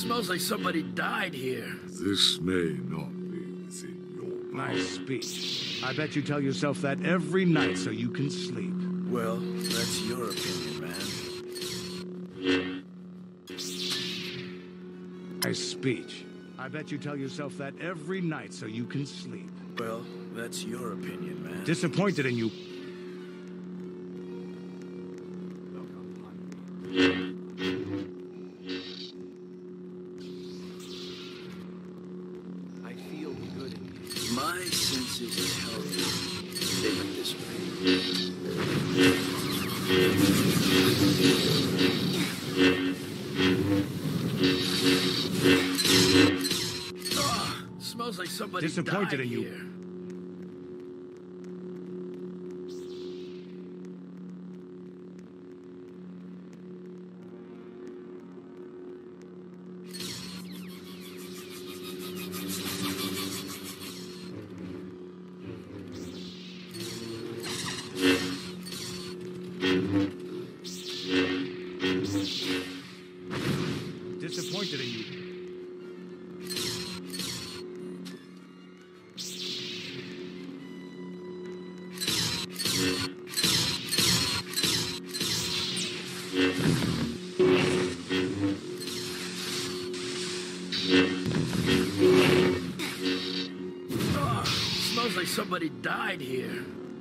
Smells like somebody died here. This may not be within your Nice speech. I bet you tell yourself that every night so you can sleep. Well, that's your opinion, man. Nice speech. I bet you tell yourself that every night so you can sleep. Well, that's your opinion, man. Disappointed in you. I feel good in here. My senses tell me they went this way. Smells like somebody Disappointed died in you. here. Disappointed in you. Smells like somebody died here.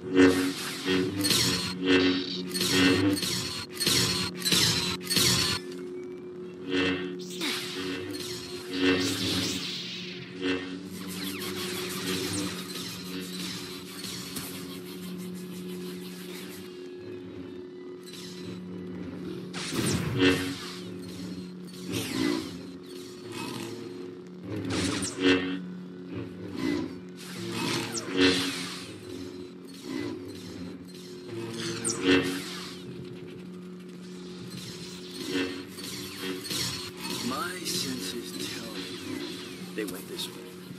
My senses tell me they went this way.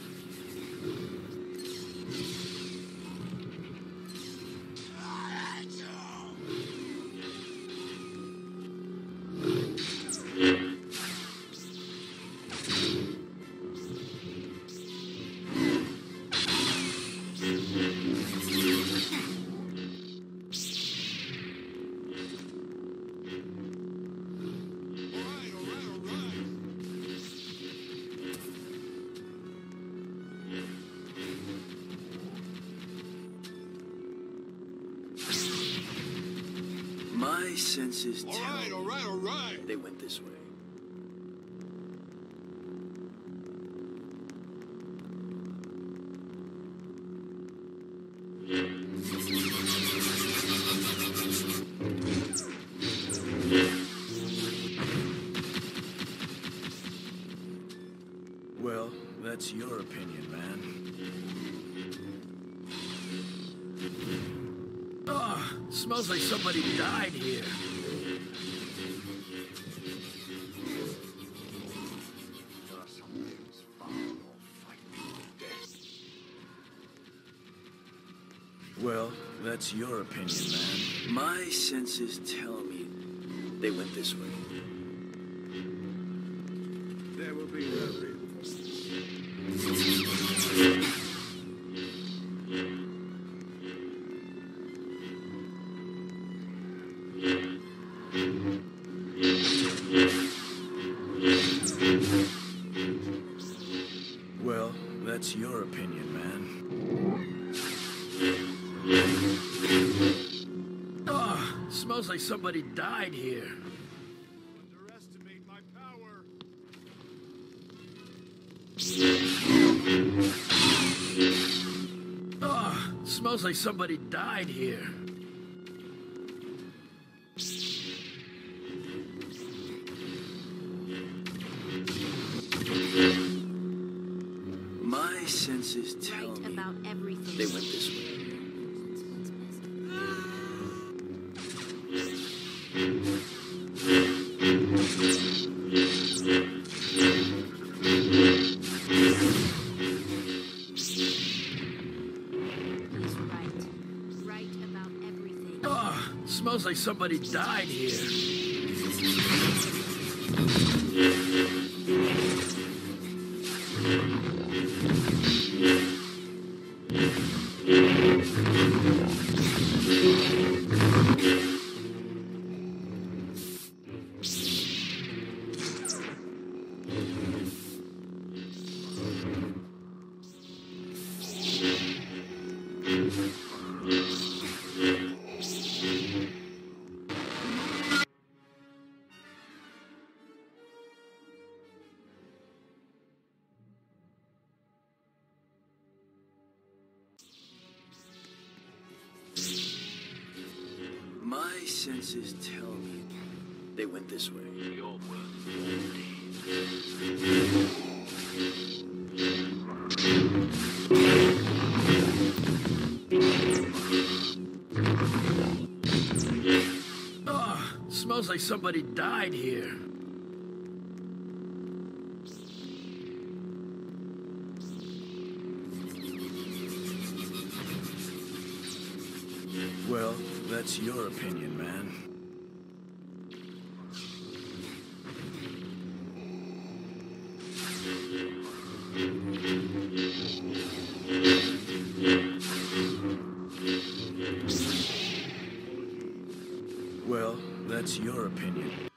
My senses tell me all right. they went this way. Well, that's your opinion, man. Smells like somebody died here. Well, that's your opinion, man. My senses tell me they went this way. There will be no reinforcements. Well, that's your opinion, man. Smells like somebody died here. Underestimate my power. Smells like somebody died here. My senses tell me about everything. they went this way. Smells like somebody died here. My senses tell me they went this way. Ah, smells like somebody died here. Well, that's your opinion, man. Well, that's your opinion.